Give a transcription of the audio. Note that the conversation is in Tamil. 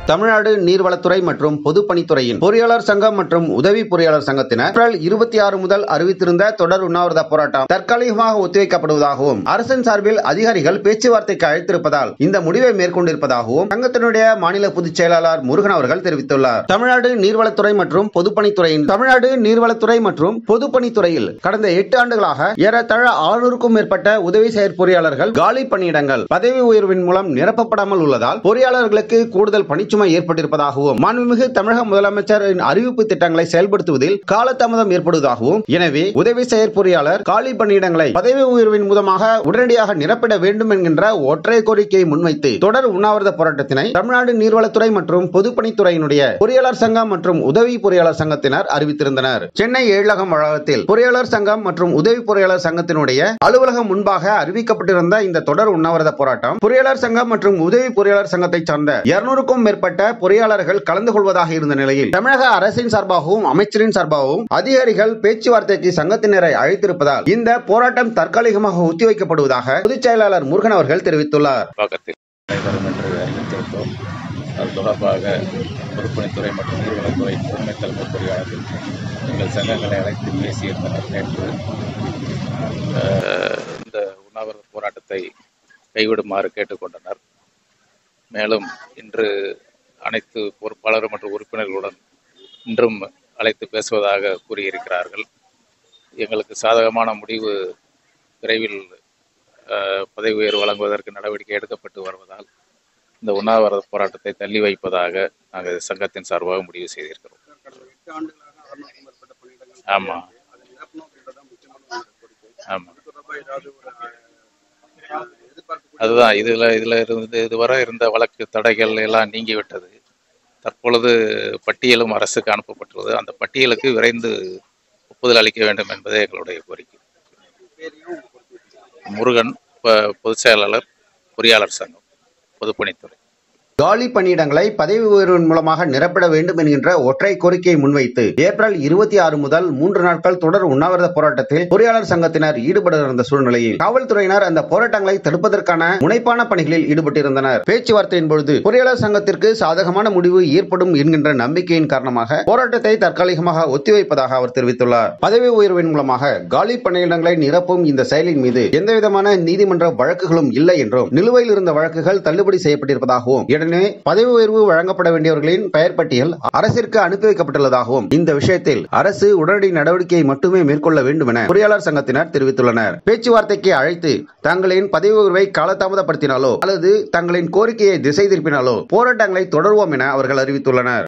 தமிழ்நாடு நீர்வளத்துறை மற்றும் பொதுப்பணித்துறையின் பொறியாளர் சங்கம் மற்றும் உதவி பொறியாளர் சங்கத்தினர் ஏப்ரல் 26 முதல் அறிவித்திருந்த தொடர் உண்ணாவிரத போராட்டம் தற்காலிகமாக ஒத்திவைக்கப்படுவதாகவும் அரசின் சார்பில் அதிகாரிகள் பேச்சுவார்த்தைக்கு அழைத்திருப்பதால் இந்த முடிவை மேற்கொண்டிருப்பதாகவும் சங்கத்தினுடைய மாநில பொதுச் செயலாளர் முருகன் அவர்கள் தெரிவித்துள்ளார். தமிழ்நாடு நீர்வளத்துறை மற்றும் பொதுப்பணித்துறையில் கடந்த 8 ஆண்டுகளாக ஏறத்தாழ 600க்கும் மேற்பட்ட உதவி செயற்பொறியாளர்கள் காலி பணியிடங்கள் பதவி உயர்வின் மூலம் நிரப்பப்படாமல் உள்ளதால் பொறியாளர்களுக்கு கூடுதல் பணிச்சுமை ஏற்பட்டிருப்பதாகவும் மாண்புமிகு தமிழக முதலமைச்சரின் அறிவிப்பு திட்டங்களை செயல்படுத்துவதில் காலதாமதம் ஏற்படுவதாகவும் எனவே உதவி செயற்பொறியாளர் காலி பணியிடங்களை பதவி உயர்வின் மூலமாக உடனடியாக நிரப்பிட வேண்டும் என்கின்ற ஒற்றை கோரிக்கையை முன்வைத்து தொடர் உண்ணாவிரத போராட்டத்தினை தமிழ்நாடு நீர்வளத்துறை மற்றும் பொதுப்பணித்துறையினுடைய பொறியாளர் சங்கம் மற்றும் உதவி பொறியாளர் சங்கத்தினர் அறிவித்திருந்தனர். சென்னை எழிலகம் வளாகத்தில் பொறியாளர் சங்கம் மற்றும் உதவி பொறியாளர் சங்கத்தினுடைய அலுவலகம் முன்பாக அறிவிக்கப்பட்டிருந்த இந்த தொடர் உண்ணாவிரத போராட்டம் பொறியாளர் சங்கம் மற்றும் உதவி பொறியாளர் சங்கத்தை சார்ந்த 200க்கும் மேற்பட்ட பொறியாளர்கள் கலந்து கொள்வதாக இருந்த நிலையில் தமிழக அரசின் சார்பாகவும் அமைச்சரின் சார்பாகவும் அதிகாரிகள் பேச்சுவார்த்தைக்கு சங்கத்தினரை அழைத்திருப்பதால் இந்த போராட்டம் தற்காலிகமாக ஒத்திவைக்கப்படுவதாக பொதுச் செயலாளர் முருகன் அவர்கள் தெரிவித்துள்ளார். அது தொடர்பாக பொதுப்பணித்துறை மற்றும் நீர்வளத்துறை முதன்மை தலைமை பொறியாளர்கள் எங்கள் சங்கங்களை அழைத்து பேசியிருந்தனர். நேற்று இந்த உண்ணாவிரத போராட்டத்தை கைவிடுமாறு கேட்டுக்கொண்டனர். மேலும் இன்று அனைத்து பொறுப்பாளர் மற்றும் உறுப்பினர்களுடன் இன்றும் அழைத்து பேசுவதாக கூறியிருக்கிறார்கள். எங்களுக்கு சாதகமான முடிவு விரைவில் பதவி உயர்வு வழங்குவதற்கு நடவடிக்கை எடுக்கப்பட்டு வருவதால் இந்த உண்ணாவிரத போராட்டத்தை தள்ளி வைப்பதாக நாங்கள் சங்கத்தின் சார்பாக முடிவு செய்திருக்கிறோம். ஆமாம் ஆமாம் அதுதான் இதுல இருந்து இதுவரை இருந்த வழக்கு தடைகள் எல்லாம் நீங்கிவிட்டது. தற்பொழுது பட்டியலும் அரசுக்கு அனுப்பப்பட்டுள்ளது. அந்த பட்டியலுக்கு விரைந்து ஒப்புதல் அளிக்க வேண்டும் என்பதே எங்களுடைய கோரிக்கை. முருகன், பொதுச் செயலாளர், பொறியாளர் சங்கம், பொதுப்பணித்துறை. காலி பணியிடங்களை பதவி உயர்வின் மூலமாக நிரப்பிட வேண்டும் என்கின்ற ஒற்றை கோரிக்கையை முன்வைத்து ஏப்ரல் 26 முதல் 3 நாட்கள் தொடர் உண்ணாவிரத போராட்டத்தில் பொறியாளர் சங்கத்தினர் ஈடுபட இருந்த சூழ்நிலையில் காவல்துறையினர் அந்த போராட்டங்களை தடுப்பதற்கான முனைப்பான பணிகளில் ஈடுபட்டிருந்தனர். பேச்சுவார்த்தையின் பொழுது பொறியாளர் சங்கத்திற்கு சாதகமான முடிவு ஏற்படும் என்கின்ற நம்பிக்கையின் காரணமாக போராட்டத்தை தற்காலிகமாக ஒத்திவைப்பதாக அவர் தெரிவித்துள்ளார். பதவி உயர்வின் மூலமாக காலி பணியிடங்களை நிரப்பும் இந்த செயலின் மீது எந்தவிதமான நீதிமன்ற வழக்குகளும் இல்லை என்றும் நிலுவையில் இருந்த வழக்குகள் தள்ளுபடி செய்யப்பட்டிருப்பதாகவும் பதவி உயர்வு வழங்கப்பட வேண்டியவர்களின் பெயர் பட்டியல் அரசிற்கு அனுப்பி வைக்கப்பட்டுள்ளதாகவும் இந்த விஷயத்தில் அரசு உடனடி நடவடிக்கையை மட்டுமே மேற்கொள்ள வேண்டும் என பொறியாளர் சங்கத்தினர் தெரிவித்துள்ளனர். பேச்சுவார்த்தைக்கு அழைத்து தங்களின் பதவி உயர்வை காலதாமதப்படுத்தினாலோ அல்லது தங்களின் கோரிக்கையை திசை திருப்பினாலோ போராட்டங்களை தொடர்வோம் என அவர்கள் அறிவித்துள்ளனர்.